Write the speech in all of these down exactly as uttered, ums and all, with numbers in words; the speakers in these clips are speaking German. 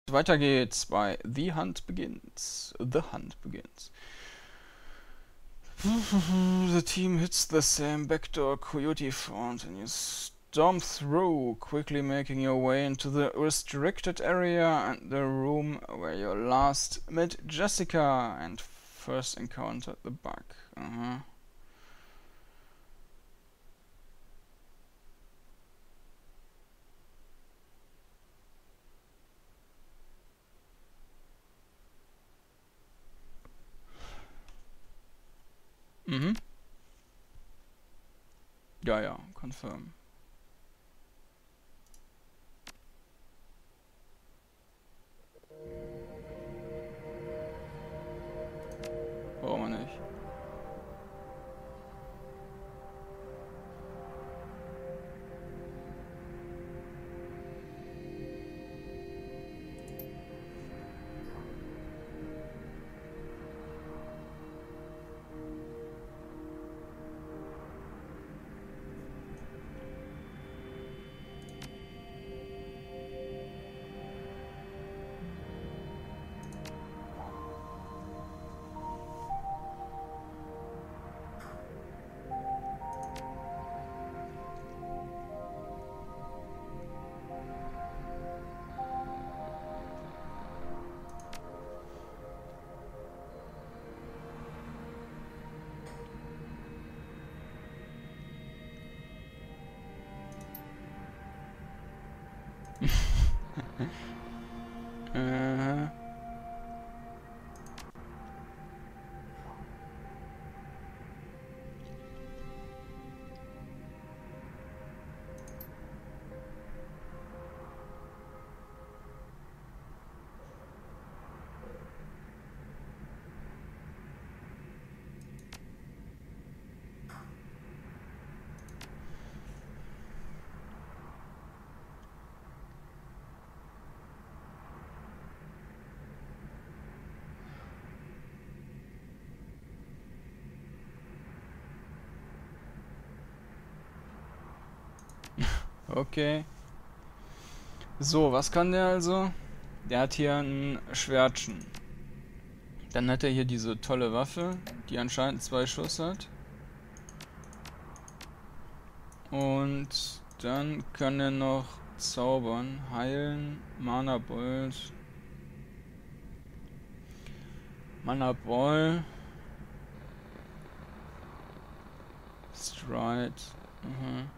Weiter geht's bei The Hunt Begins. The Hunt Begins. The team hits the same backdoor coyote front and you storm through, quickly making your way into the restricted area and the room where you last met Jessica and first encountered the bug. Uh-huh. Mhm. Ja, ja, confirm. Warum nicht? äh. Okay. So, was kann der also? Der hat hier ein Schwertchen. Dann hat er hier diese tolle Waffe, die anscheinend zwei Schuss hat. Und dann kann er noch zaubern, heilen, Mana Bolt. Mana Ball. Stride. Mhm.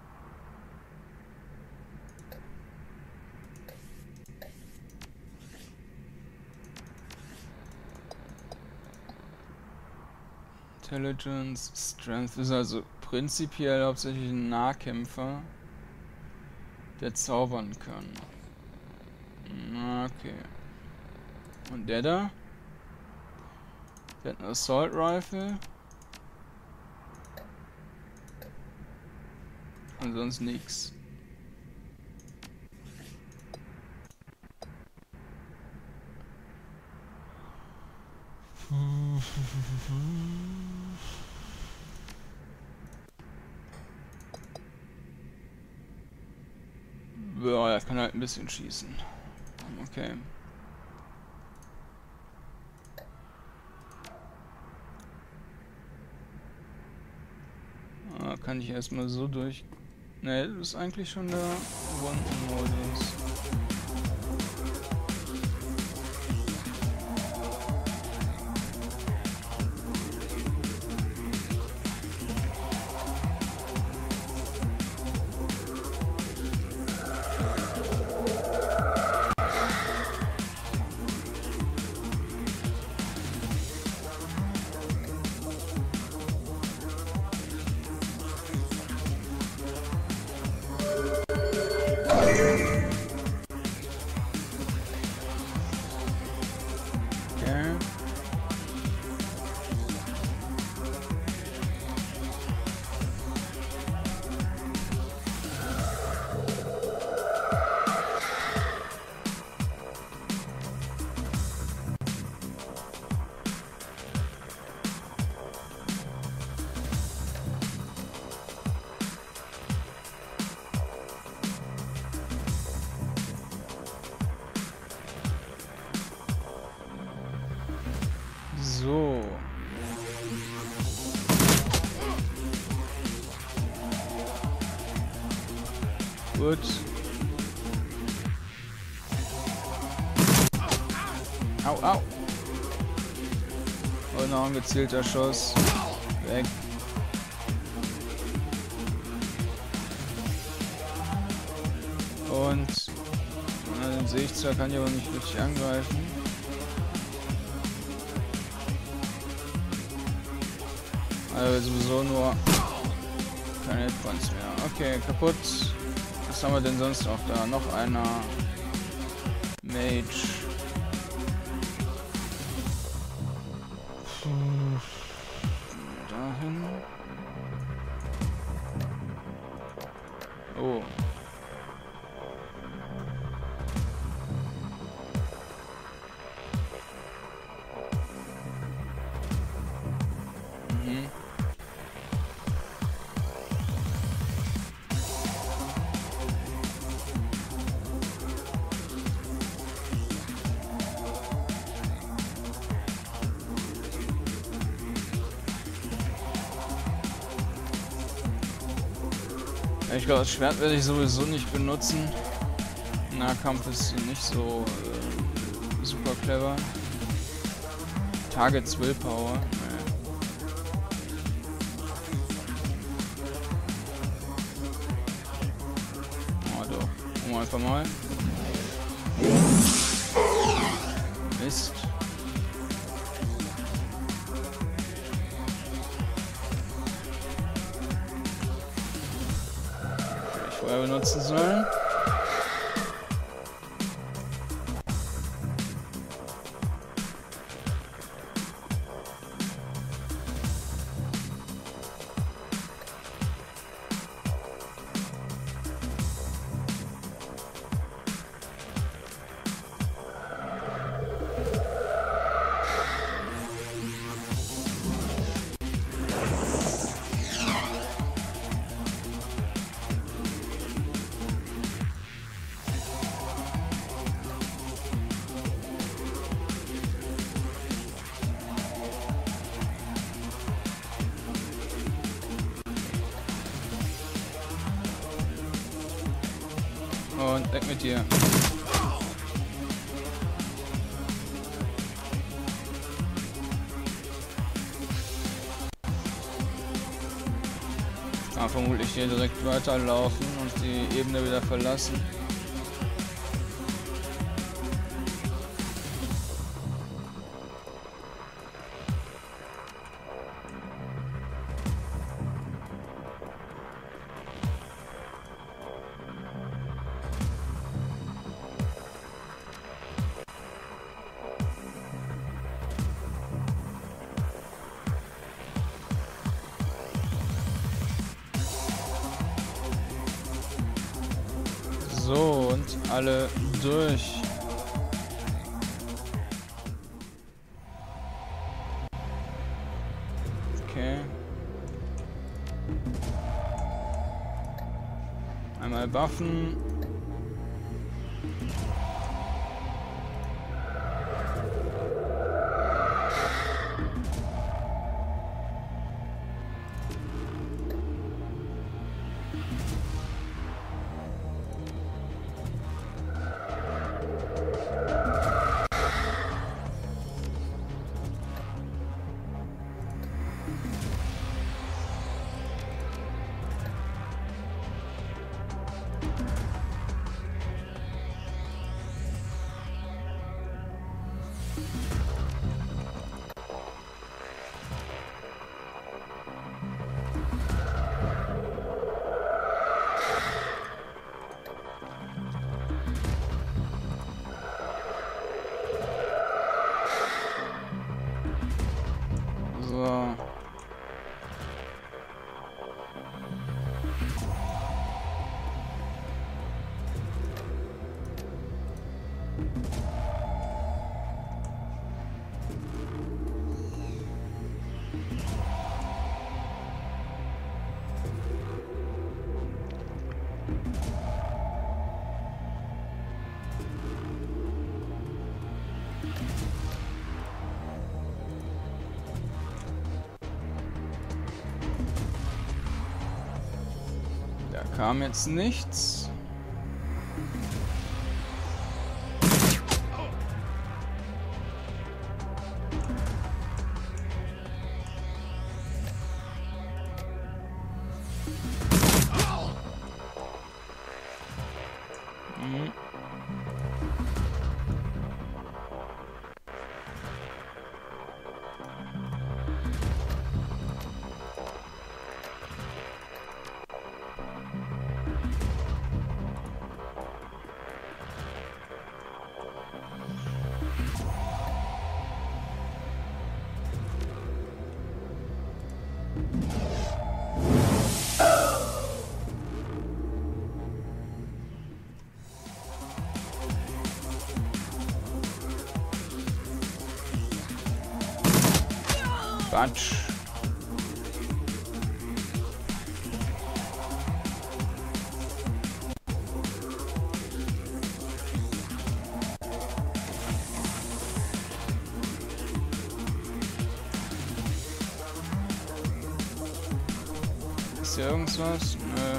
Intelligence, Strength ist also prinzipiell hauptsächlich ein Nahkämpfer, der zaubern kann. Okay. Und der da? Der hat eine Assault Rifle. Und sonst nix. Ja, er kann halt ein bisschen schießen. Okay. Ah, kann ich erstmal so durch... Ne, das ist eigentlich schon der One-Modus. kaputt. Au, au. Und noch ein gezielter Schuss. Weg. Und na, den sehe ich zwar, kann ich aber nicht richtig angreifen. Also sowieso nur keine Hitpoints mehr. Okay, kaputt. Was haben wir denn sonst noch da? Noch einer. Mage. Dahin. Oh. Mhm. Ich glaube, das Schwert werde ich sowieso nicht benutzen. Nahkampf ist nicht so äh, super clever. Targets Willpower. Nee. Oh doch. Machen wir einfach mal. Mist. Vorher benutzen sollen. Und weg mit dir. Ah, vermutlich hier direkt weiterlaufen und die Ebene wieder verlassen. So, und alle durch. Okay. Einmal buffen. So. Da kam jetzt nichts. Quatsch. Ist hier irgendwas? Nö.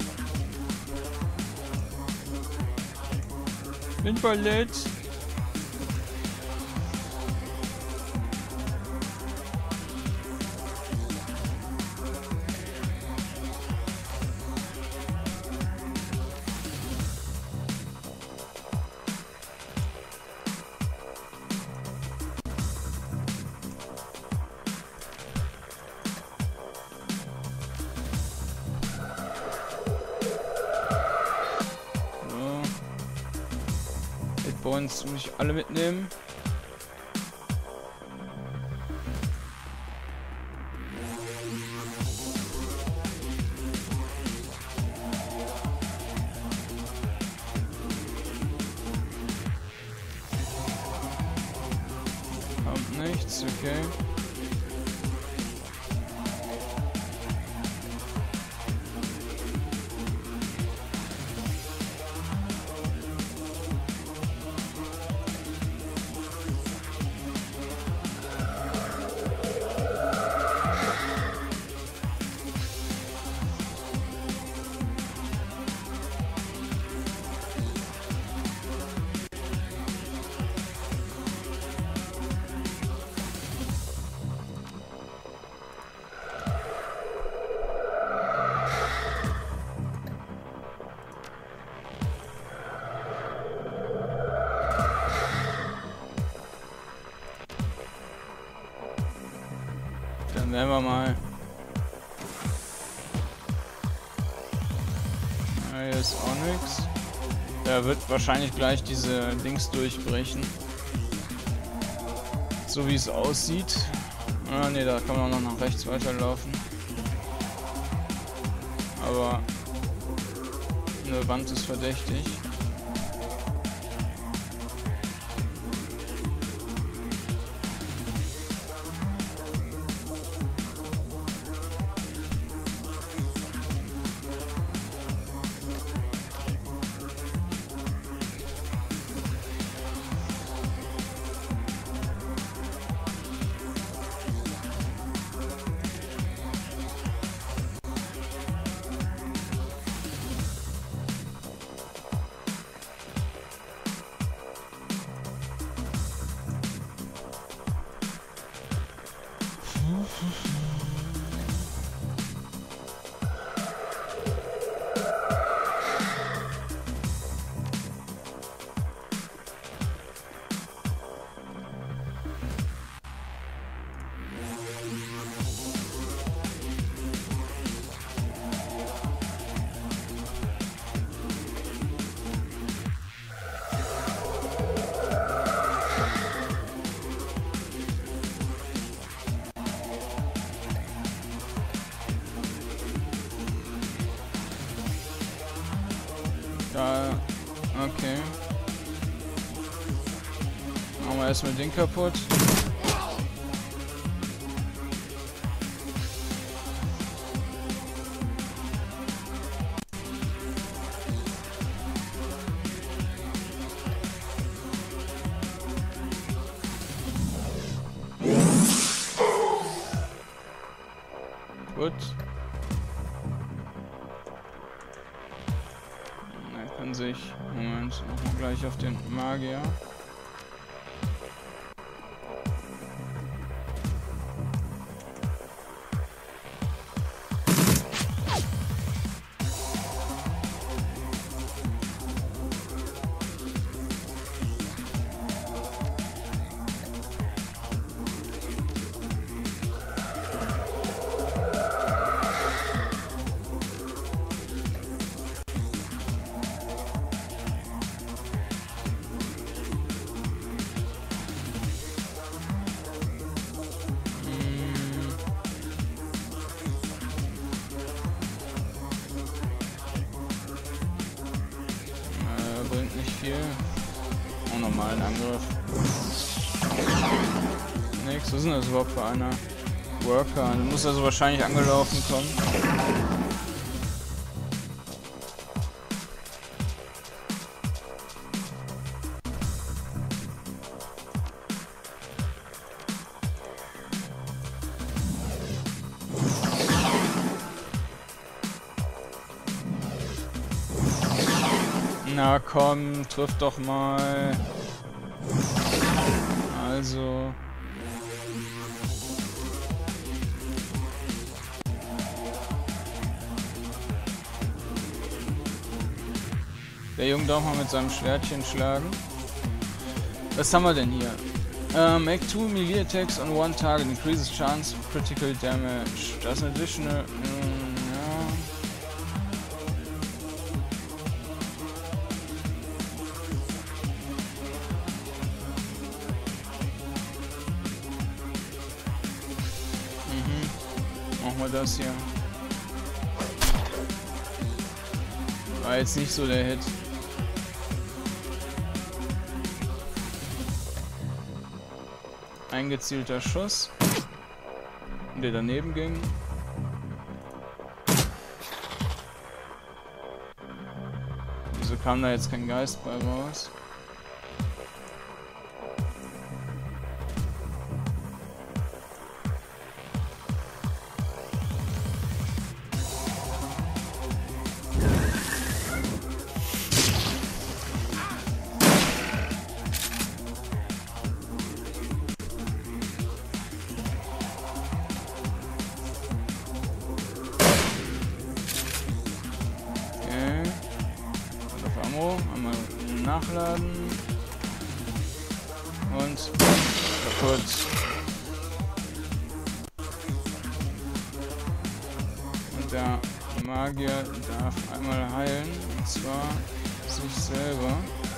Windballett. Bones muss ich alle mitnehmen. Kommt nichts, okay. Dann werden wir mal. Ah, hier ist auch nichts. Der wird wahrscheinlich gleich diese Dings durchbrechen. So wie es aussieht. Ah ne, da kann man auch noch nach rechts weiterlaufen. Aber eine Wand ist verdächtig. Da, okay. Machen wir erstmal den kaputt. Gut. Kann sich, Moment, machen wir gleich auf den Magier. Auch nochmal einen Angriff. Nix, was ist denn das überhaupt für einer? Worker. Du musst also wahrscheinlich angelaufen kommen. Na komm, triff doch mal. Also. Der Junge darf mal mit seinem Schwertchen schlagen. Was haben wir denn hier? Uh, make two melee attacks on one target, increases chance of critical damage. Das ist ein additional. Mm, ja. Mhm. Machen wir das hier. War jetzt nicht so der Hit. Ein gezielter Schuss, der daneben ging. Wieso kam da jetzt kein Geist bei raus? Einmal nachladen und kaputt. Und der Magier darf einmal heilen, und zwar sich selber.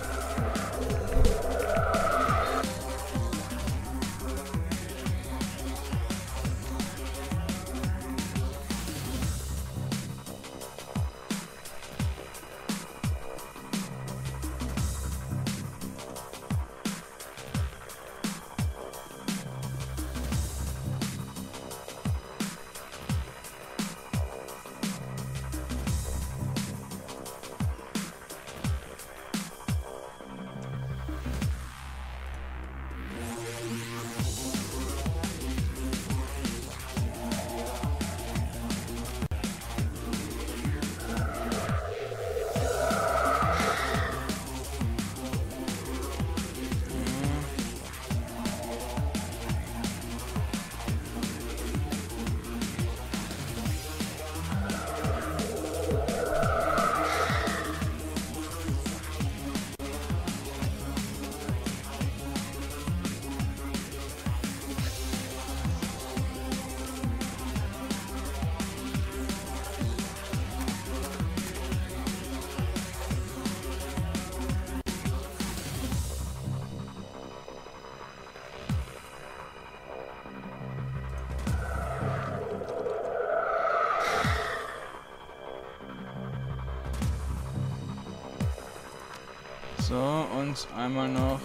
So, und einmal noch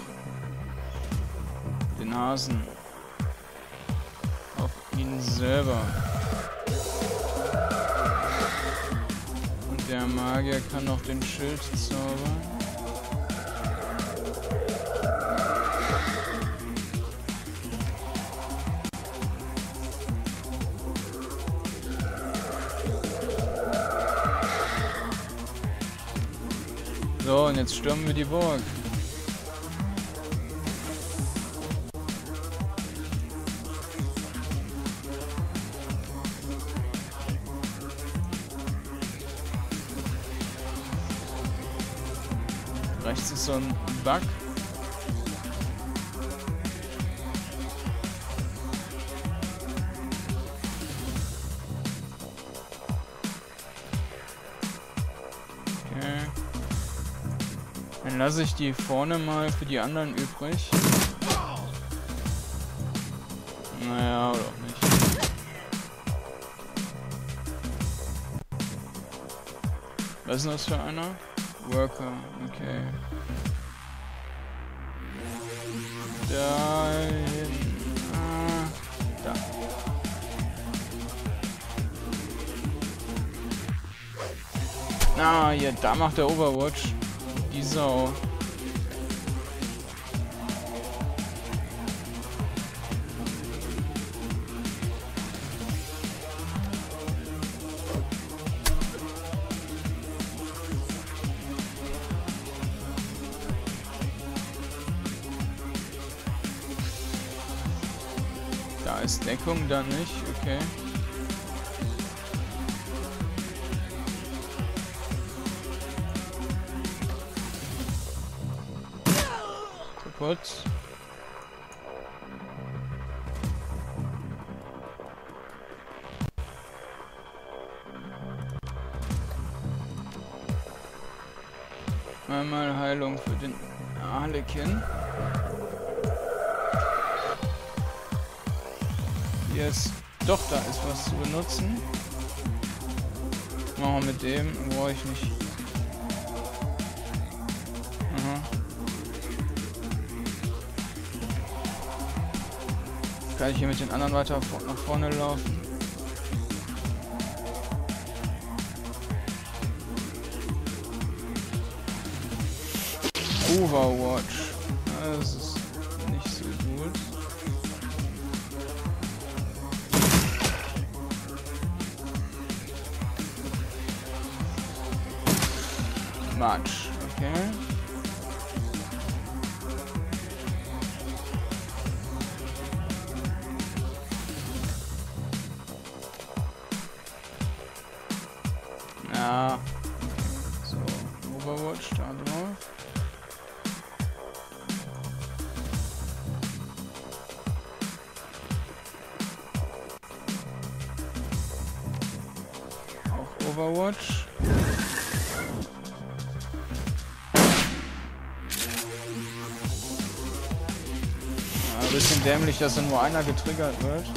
den Hasen auf ihn selber. Und der Magier kann noch den Schild zaubern. So, und jetzt stürmen wir die Burg. Rechts ist so ein Bug. Dann lasse ich die vorne mal für die anderen übrig. Naja, oder auch nicht. Was ist denn das für einer? Worker, okay. Da hinten. Ah, da. Na, hier, da macht der Overwatch. Die Sau. Da ist Deckung, da nicht, okay. Kaputt. Einmal Heilung für den Harlekin. Hier ist... Doch, da ist was zu benutzen. Machen wir mit dem, brauche ich nicht. Aha. Kann ich hier mit den anderen weiter nach vorne laufen? Overwatch. Das ist nicht so gut. Matsch, okay. Ja. So, Overwatch da drauf. Auch Overwatch. Ein bisschen dämlich, dass dann nur einer getriggert wird.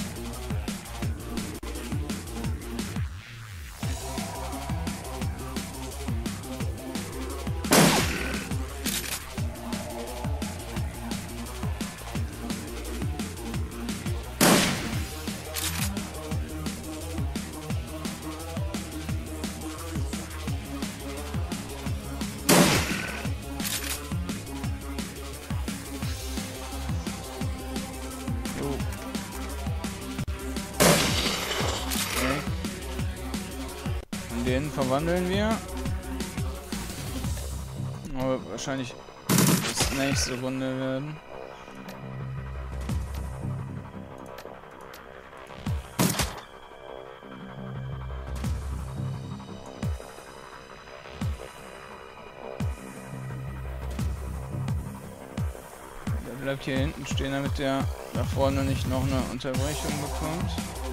Den verwandeln wir. Aber wahrscheinlich das nächste Runde werden. Der bleibt hier hinten stehen, damit der da vorne nicht noch eine Unterbrechung bekommt.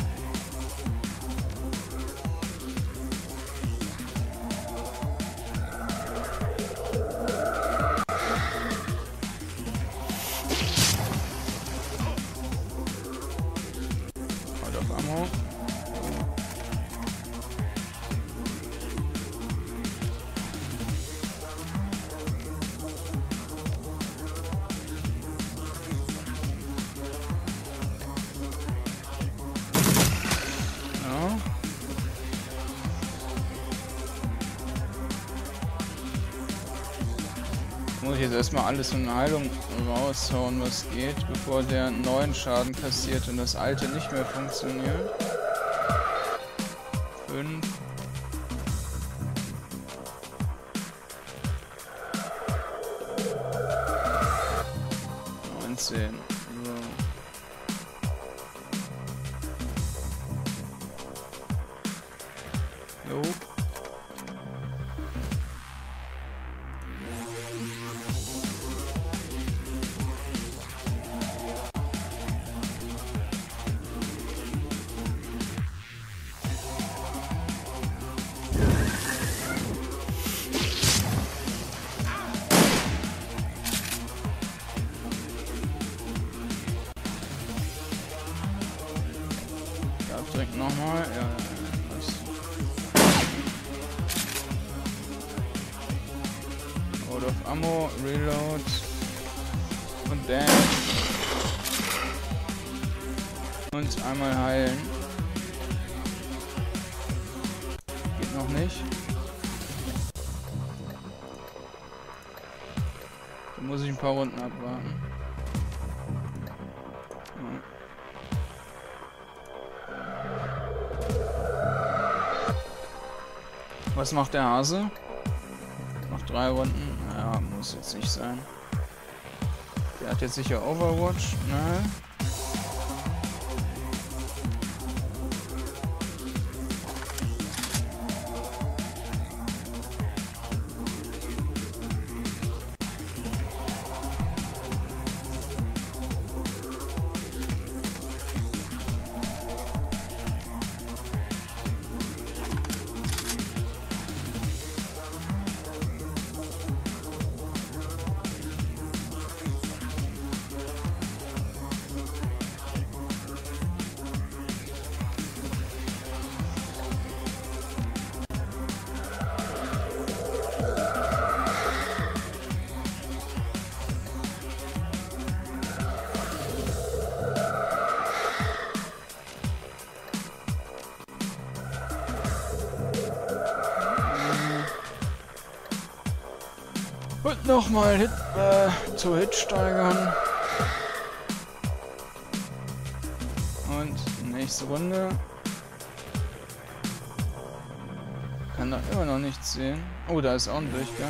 Muss ich jetzt erstmal alles in Heilung raushauen, was geht, bevor der neuen Schaden kassiert und das alte nicht mehr funktioniert. fünf. neunzehn. So. Jo. Direkt nochmal, ja, was? Out of Ammo, Reload und dann und einmal heilen. Geht noch nicht. muss ich ein paar Runden abwarten. Ja. Was macht der Hase? Noch drei Runden? Naja, muss jetzt nicht sein. Der hat jetzt sicher Overwatch. Nein. Und nochmal Hit, äh, zu Hit steigern. Und nächste Runde. Kann da immer noch nichts sehen. Oh, da ist auch ein Durchgang.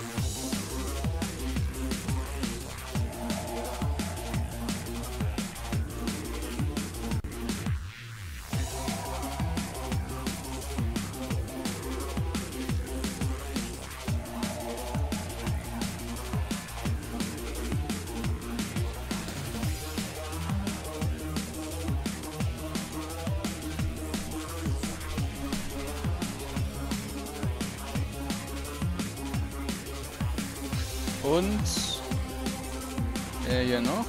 Und er hier noch.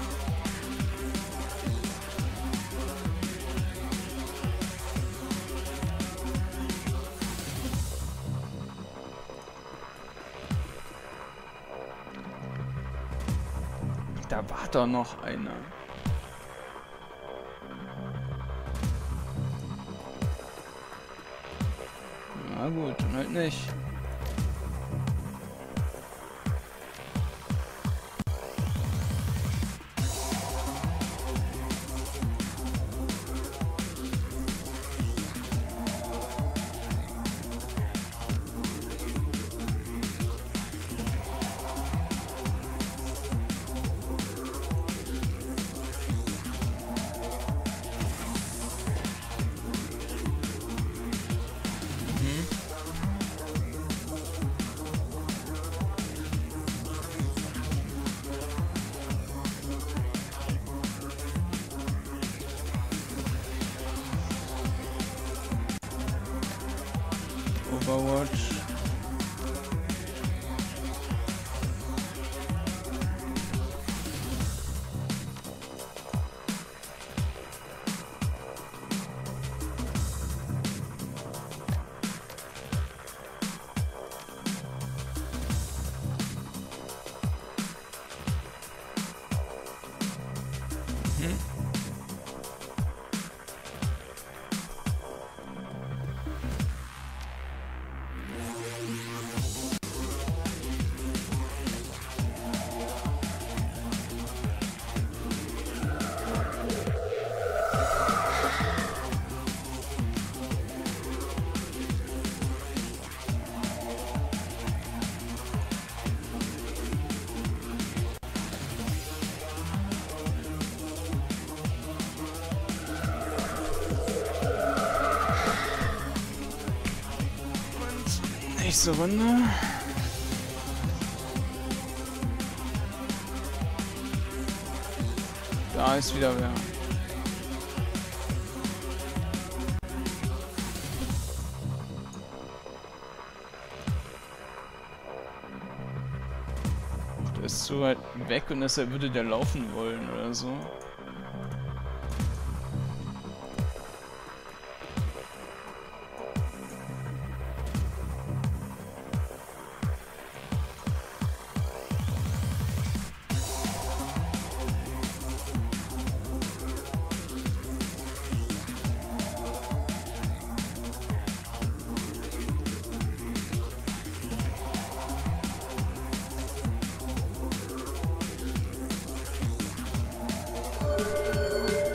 Da war doch noch einer. Na gut, dann halt nicht. Overwatch. Mhm. Nächste Runde. Da ist wieder wer. Der ist zu weit weg und deshalb würde der laufen wollen oder so.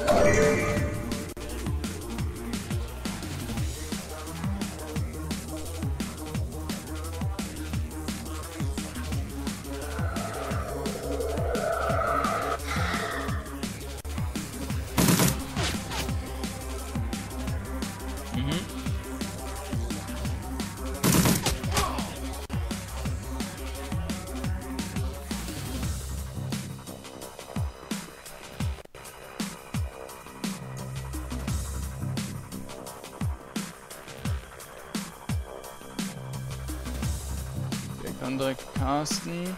Kann direkt casten.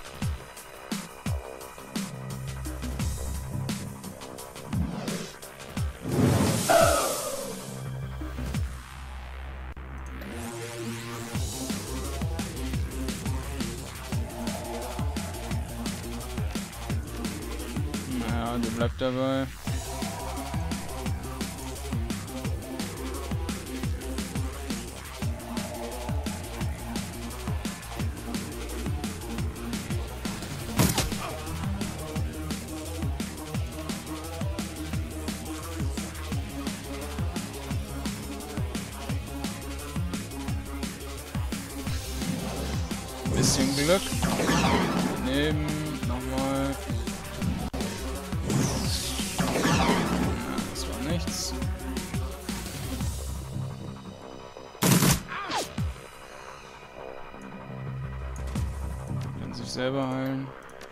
Naja, der bleibt dabei. Bisschen Glück. Daneben nochmal. Ja, das war nichts. Kann sich selber heilen.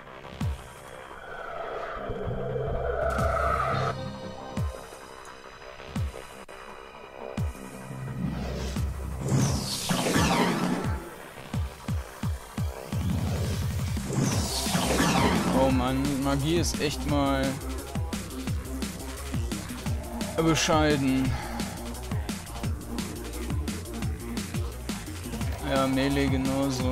Oh Mann, Magie ist echt mal bescheiden. Ja, Melee genauso.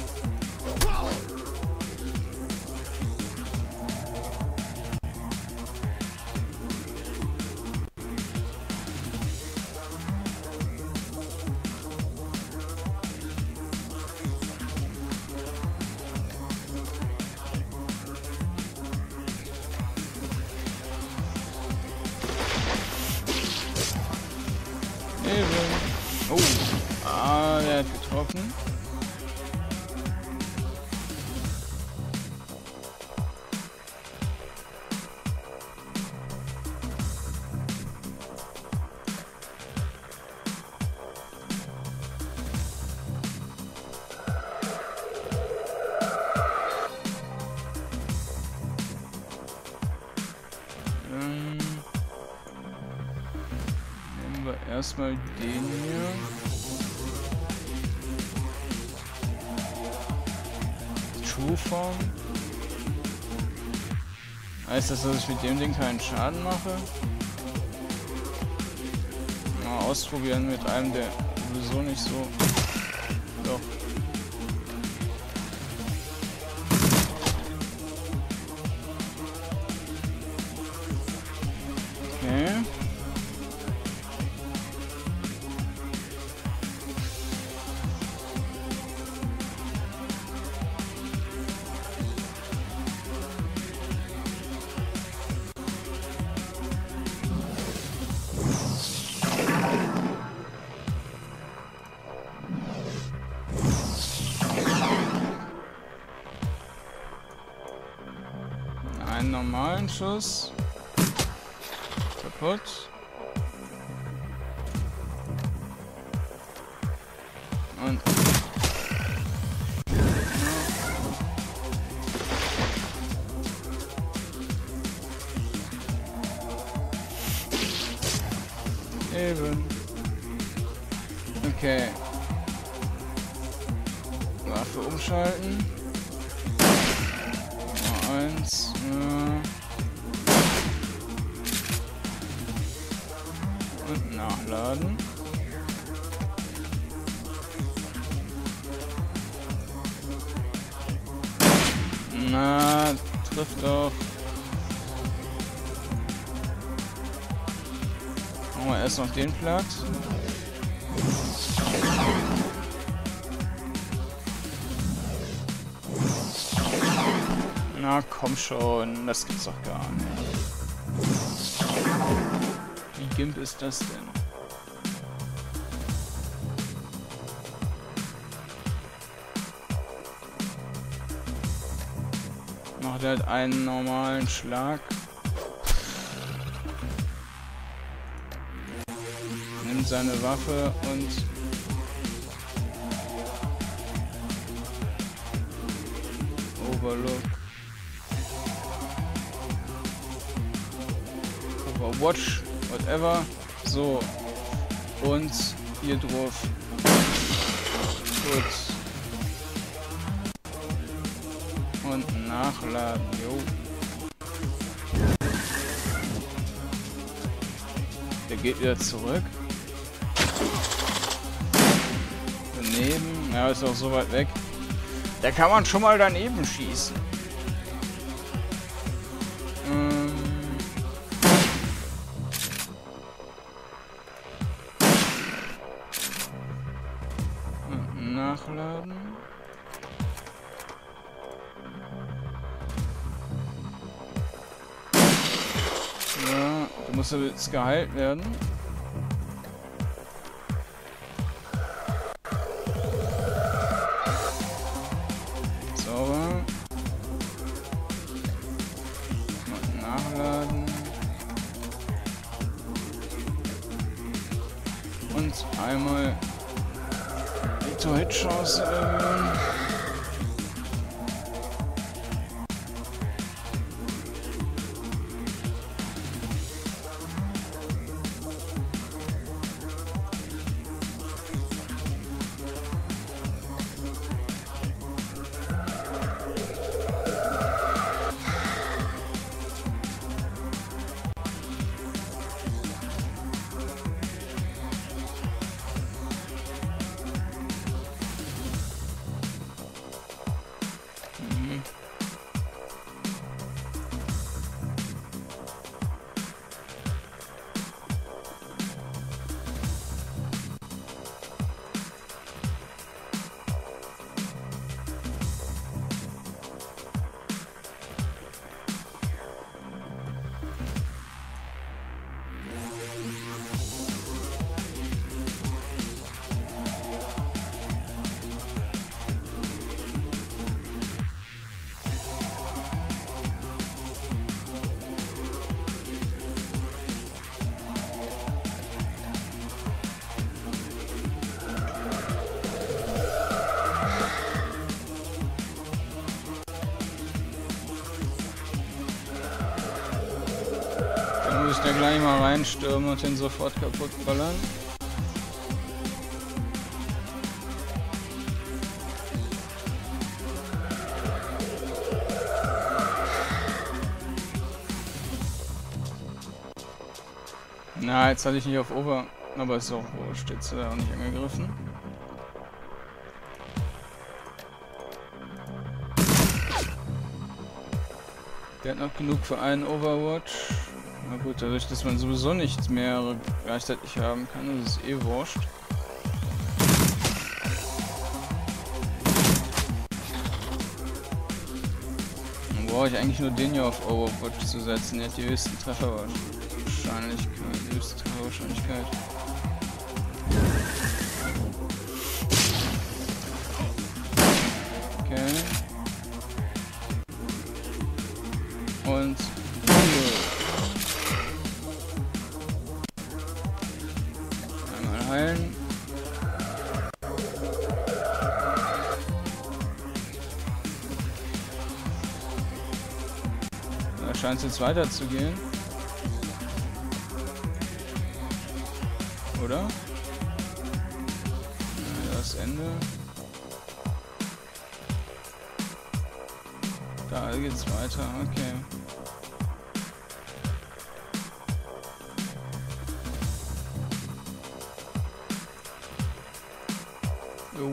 Oh, ah, der hat getroffen. Ähm, nehmen wir erstmal den hier. True-Form. Heißt das, dass ich mit dem Ding keinen Schaden mache? Mal ausprobieren mit einem, der sowieso nicht so... Doch. Okay. Einen normalen Schuss. Kaputt. Und... Eben. Okay. Waffe umschalten. Mal eins. Ja. Und nachladen. Na, trifft doch. Machen wir erst noch den platt. Na komm schon, das gibt's doch gar nicht. Wie Gimp ist das denn? Macht halt einen normalen Schlag. Nimmt seine Waffe und Overlook. Overwatch, whatever. So. Und hier drauf. Gut. Und nachladen, jo. Der geht wieder zurück. Daneben. Ja, ist auch so weit weg. Da kann man schon mal daneben schießen. Ähm. Nachladen. Ja, du musst jetzt geheilt werden. Sauber. Nachladen. Und einmal die Torhit-Chance erhöhen. Muss ich da gleich mal reinstürmen und den sofort kaputt ballern. Na, jetzt hatte ich nicht auf Ober, aber ist auch wurscht, jetzt hat er auch nicht angegriffen. Der hat noch genug für einen Overwatch. Na gut, dadurch, dass man sowieso nichts mehr gleichzeitig haben kann, ist es eh wurscht. Dann brauche ich eigentlich nur den hier auf Overwatch zu setzen. Der hat die höchste Trefferwahrscheinlichkeit. Die höchste Trefferwahrscheinlichkeit. Okay. Und einmal heilen. Da scheint es jetzt weiterzugehen. Oder? Ja, das Ende. Da geht's weiter, okay. Jo.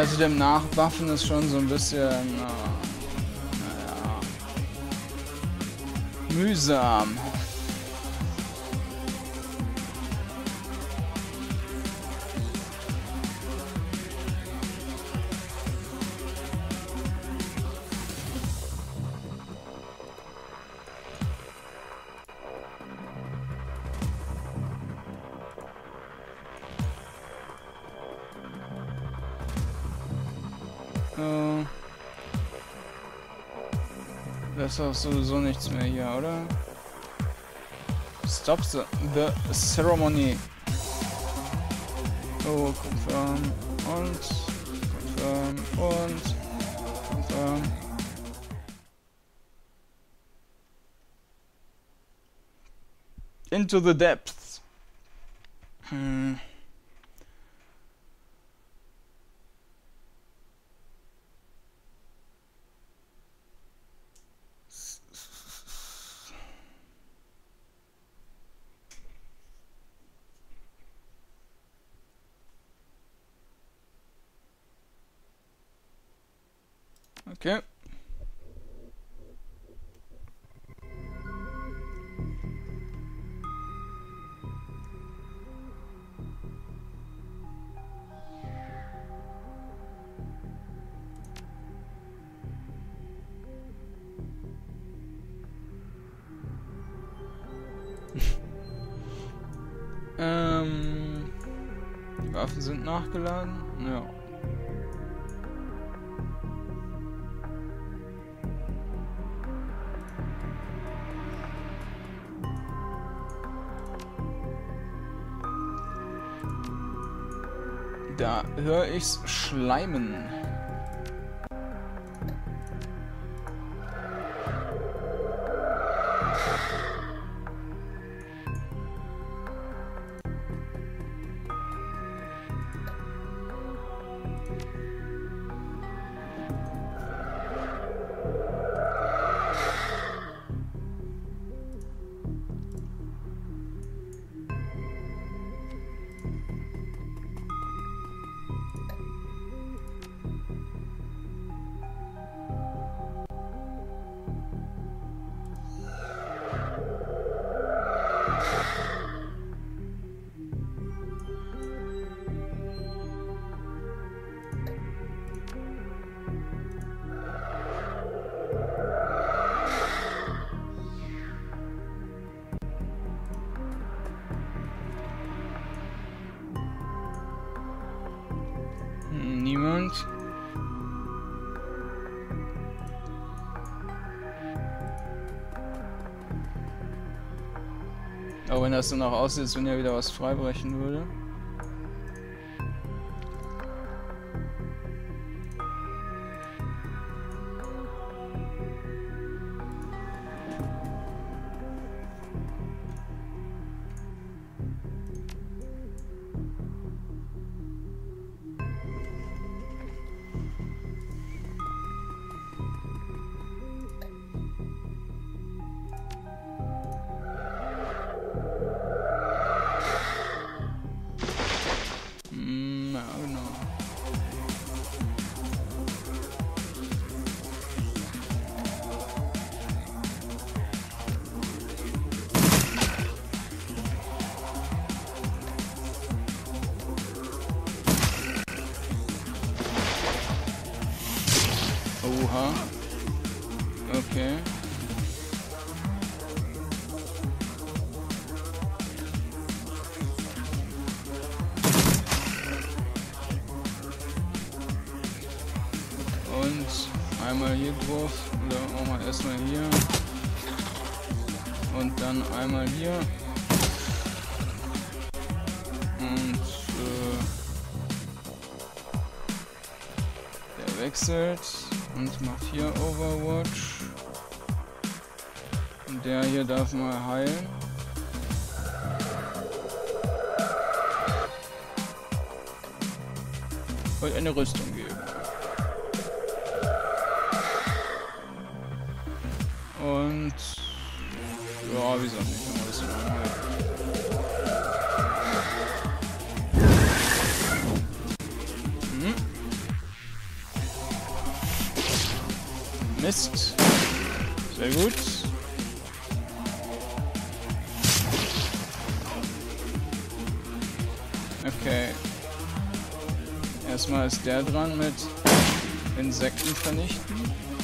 Ja, zu dem Nachbuffen ist schon so ein bisschen, äh, naja, mühsam. Äh, das ist auch sowieso nichts mehr hier, oder? Stop the, the ceremony. Oh, confirm und confirm und confirm. Into the depths. Hm. Okay. ähm, die Waffen sind nachgeladen. Ja. Da höre ich's schleimen. Niemand. Auch wenn das so noch aussieht, als wenn ja wieder was freibrechen würde. Oha. Okay. Und einmal hier drauf. Oder machen wir erstmal hier. Und dann einmal hier. Und äh, der wechselt. Und macht hier Overwatch. Und der hier darf mal heilen. Und eine Rüstung geben. Und ja, wieso nicht? Eine Rüstung heilen. Mist. Sehr gut. Okay. Erstmal ist der dran mit Insekten vernichten.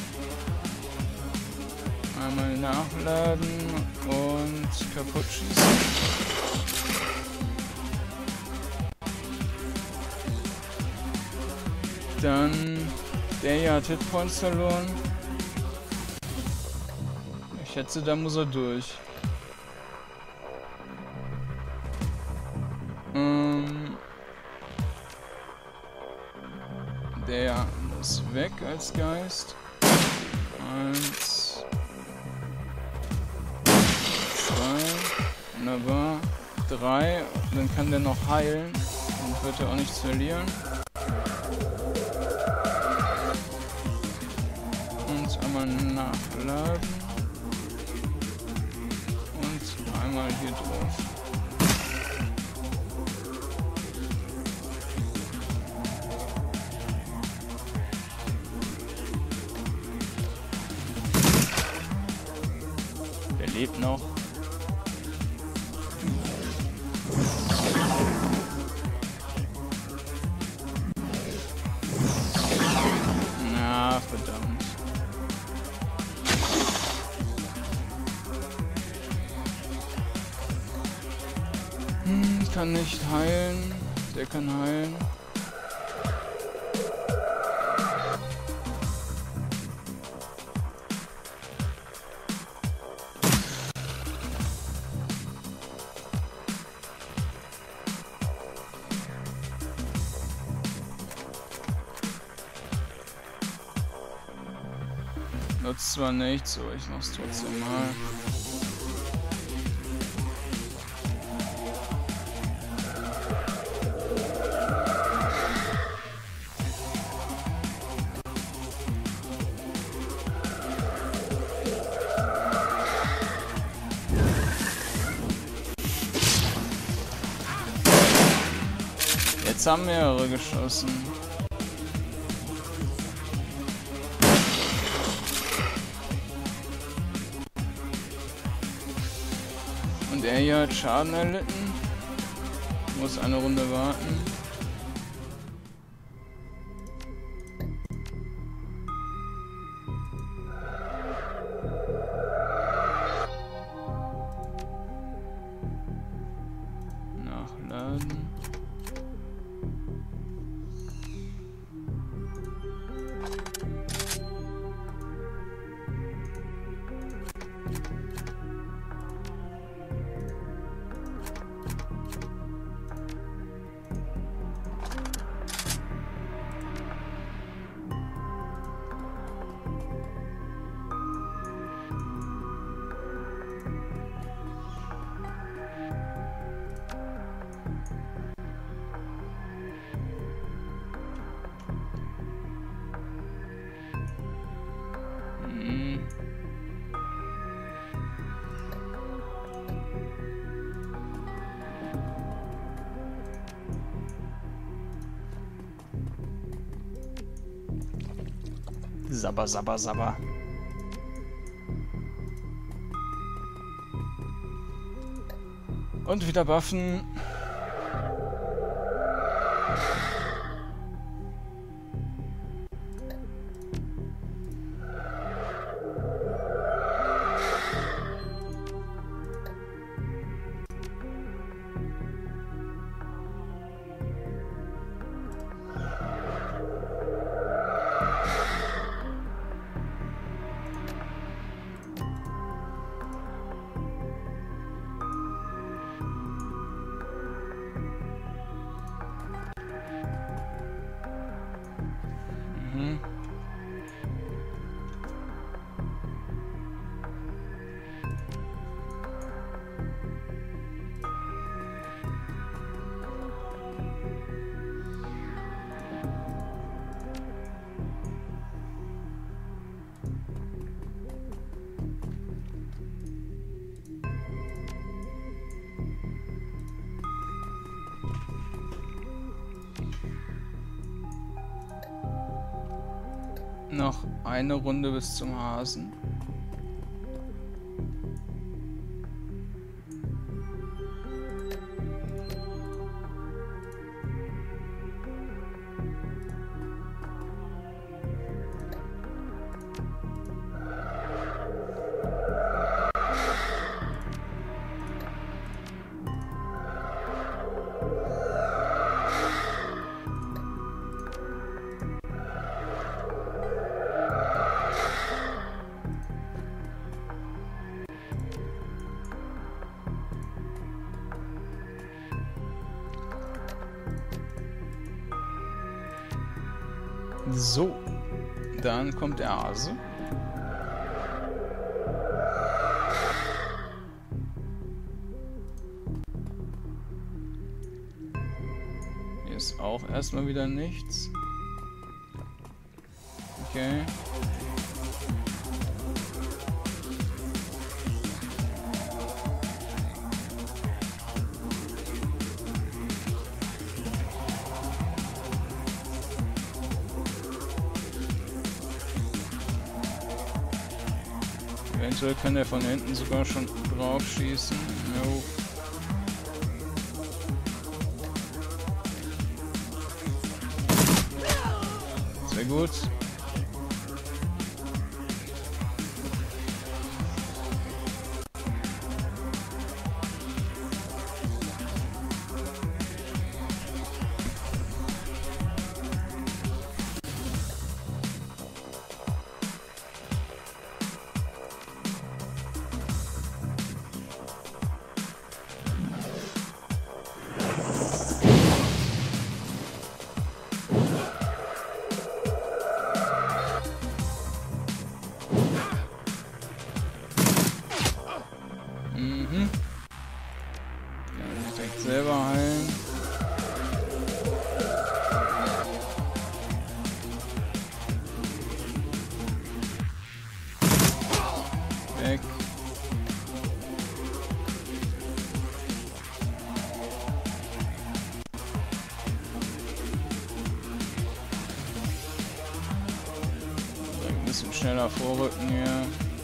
Einmal nachladen und kaputt schießen. Dann der hier hat Hitpoints verloren. Ich schätze, da muss er durch. Ähm, der ist weg als Geist. Eins. Zwei. Wunderbar. Drei. Dann kann der noch heilen. Dann wird er auch nichts verlieren. Und einmal nachladen. Und einmal hier drauf. Der lebt noch. Na, verdammt. Hm, kann nicht heilen. Der kann heilen. Nutzt zwar nichts, aber ich mach's trotzdem mal. Jetzt haben mehrere geschossen. Und er hier hat Schaden erlitten. Muss eine Runde warten. Nachladen. Sabber, sabber, sabber. Und wieder buffen. Mhm. Noch eine Runde bis zum Hasen. So, dann kommt der Hase. Hier ist auch erstmal wieder nichts. Okay. Eventuell kann er von hinten sogar schon drauf schießen. No. Sehr gut. Mhm. Kann direkt selber heilen. Weg. Ein bisschen schneller vorrücken hier.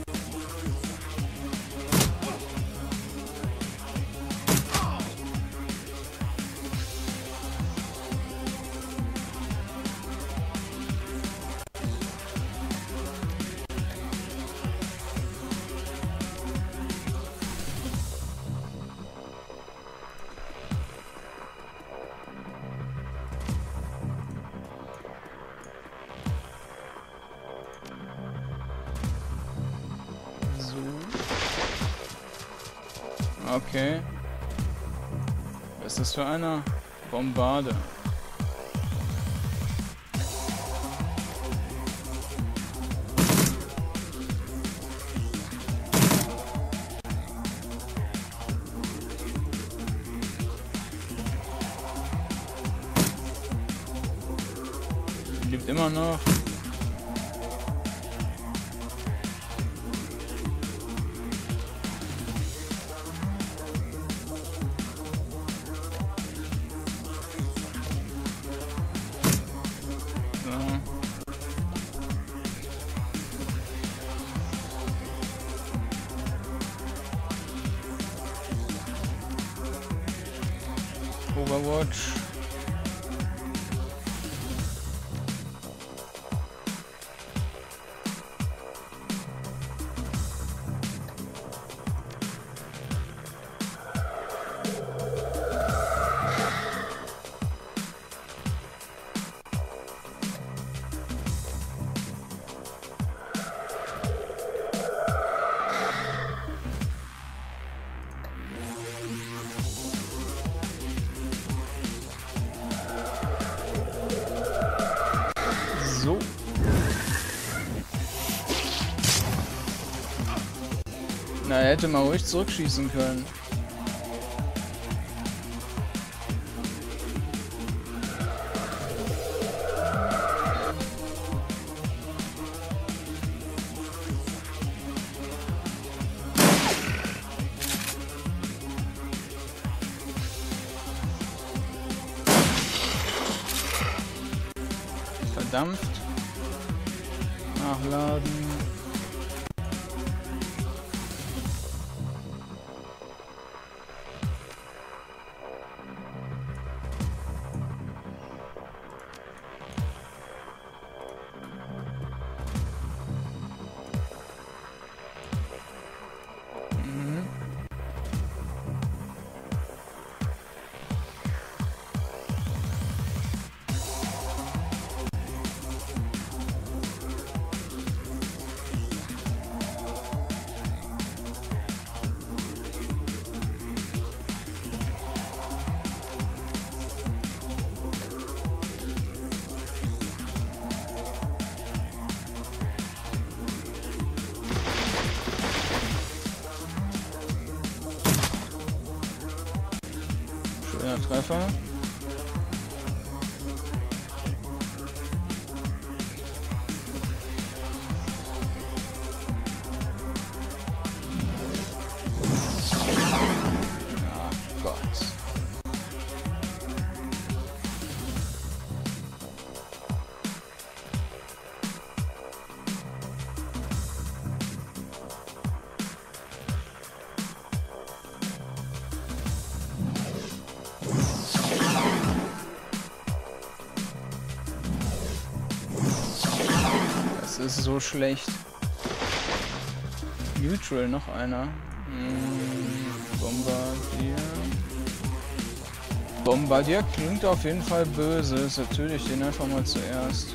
Okay. Was ist das für einer? Bombarde. Lebt immer noch. Overwatch. So. Na, er hätte mal ruhig zurückschießen können. Verdampft. nachladen. Schöner Treffer. Ach Gott. Das ist so schlecht. Neutral, noch einer. Hm, Bombardier. Bombardier klingt auf jeden Fall böse. Ist natürlich den einfach mal zuerst.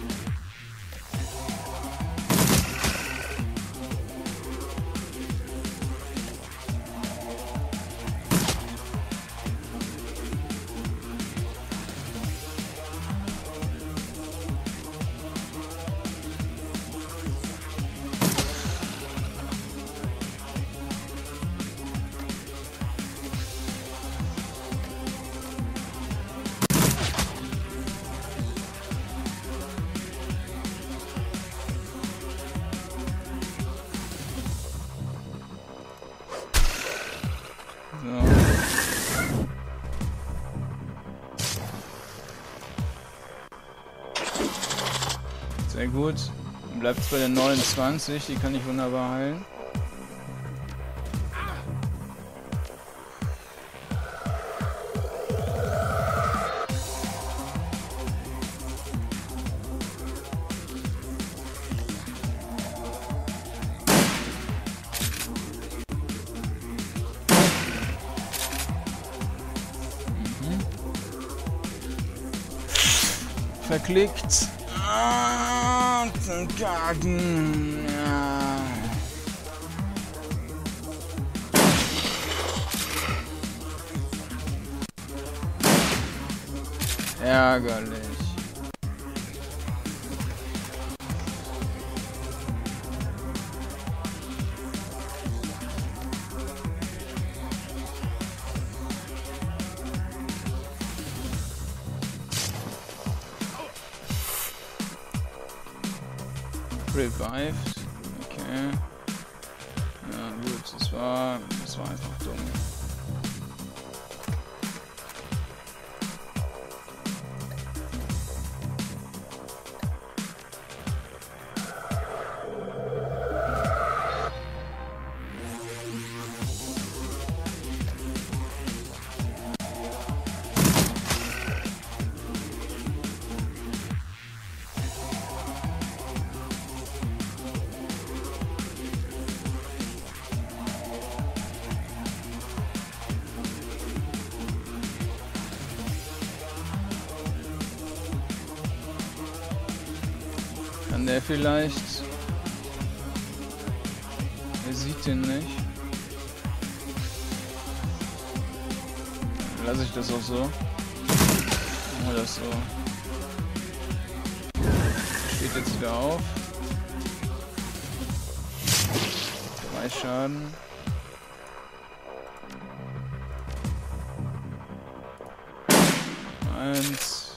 Sehr gut. Dann bleibt es bei der neunundzwanzig, die kann ich wunderbar heilen. Mhm. Verklickt. Ah, Garten. Ja. Ärgerlich. Revived. Okay. Ja gut, das war, das war einfach dumm. Kann der vielleicht? Er sieht den nicht. Dann lasse ich das auch so. Machen wir das so. Steht jetzt wieder auf. Drei Schaden. Eins.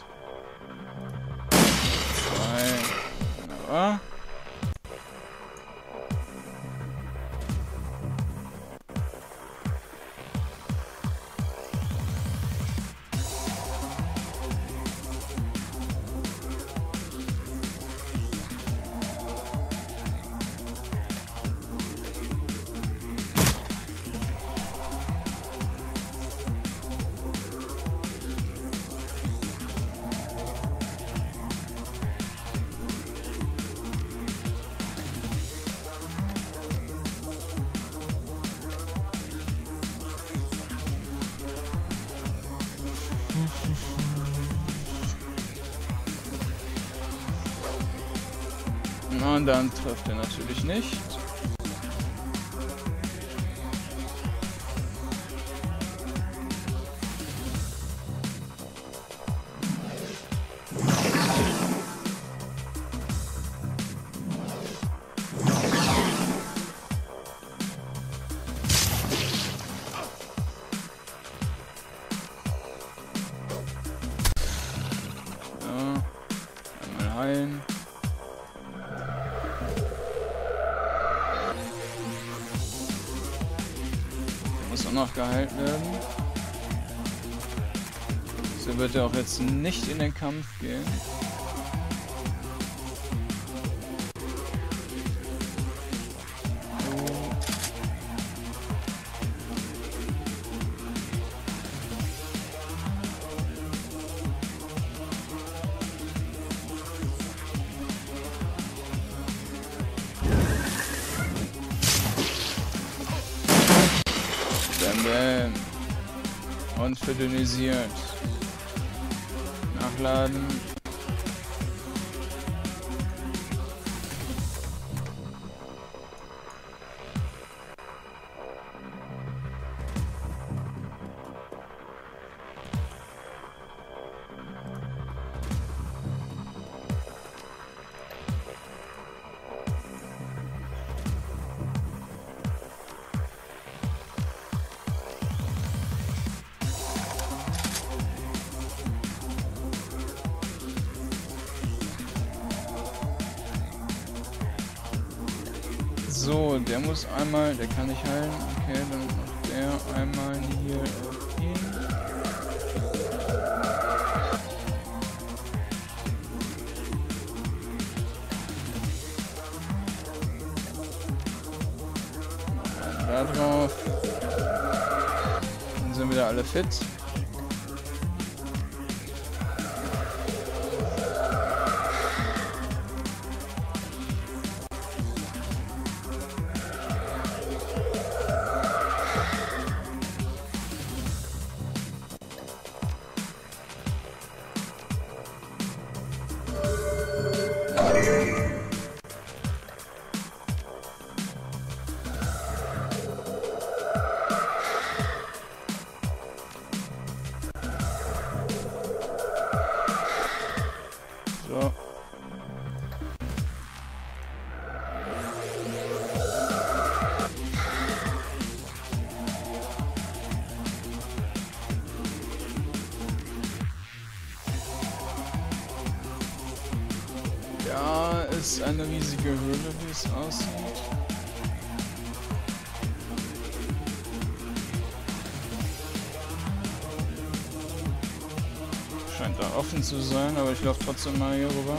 Zwei. Wunderbar. Und dann trifft er natürlich nicht. Heilen. Der muss auch noch geheilt werden. So wird er auch jetzt nicht in den Kampf gehen. Und verdünnisiert. Nachladen. So, der muss einmal, der kann nicht heilen. Okay, dann macht der einmal hier auf ihn. Da drauf. Dann sind wieder alle fit. So. Ja, ist eine riesige Höhle, wie es aussieht. Scheint da offen zu sein, aber ich laufe trotzdem mal hier rüber.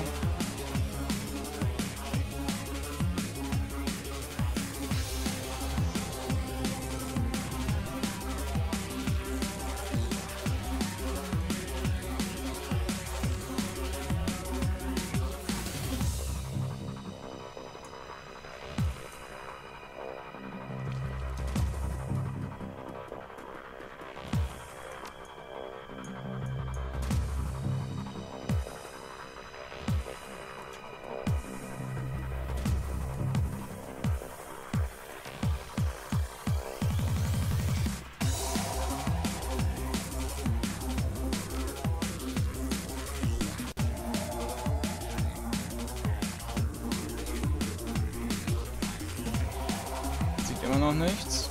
Immer noch nichts.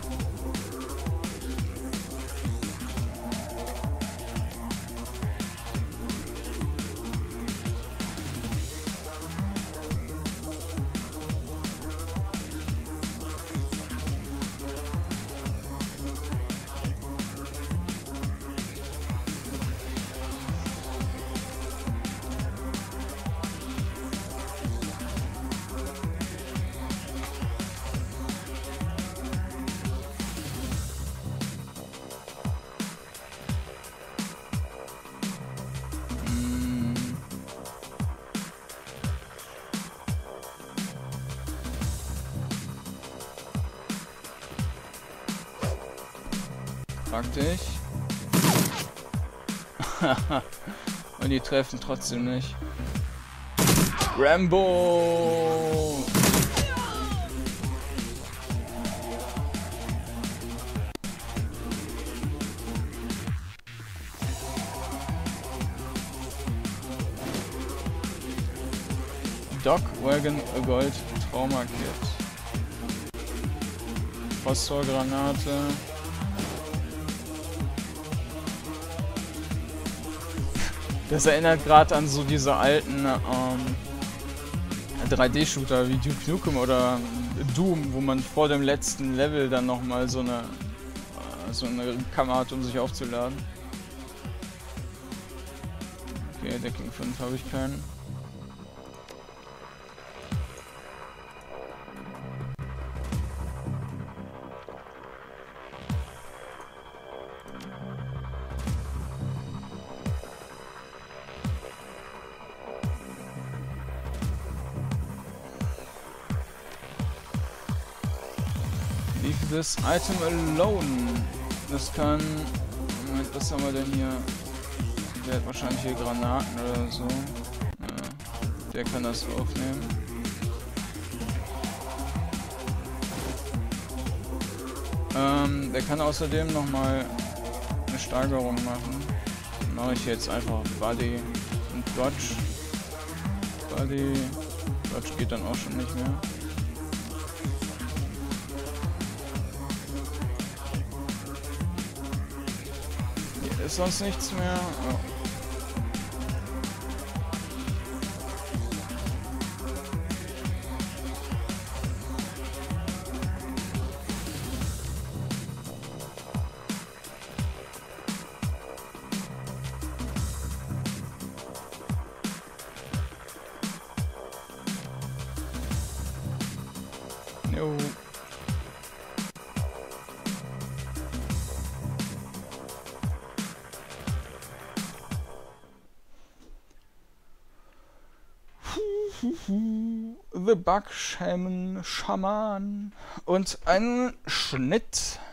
Praktisch. Und die treffen trotzdem nicht. Rambo! Doc Wagon Gold Trauma Kit. Phosphorgranate. Das erinnert gerade an so diese alten ähm, drei D-Shooter wie Duke Nukem oder Doom, wo man vor dem letzten Level dann nochmal so eine äh, so eine Kammer hat, um sich aufzuladen. Okay, Decking fünf habe ich keinen. Leave this item alone. Das kann... Moment, was haben wir denn hier? Der hat wahrscheinlich hier Granaten oder so. Ja, der kann das aufnehmen. Ähm, der kann außerdem nochmal eine Steigerung machen. Dann mache ich jetzt einfach Buddy und Dodge. Buddy... Dodge geht dann auch schon nicht mehr. Ist sonst nichts mehr. Oh. Jo. The Bug Shaman Schaman und ein Schnitt.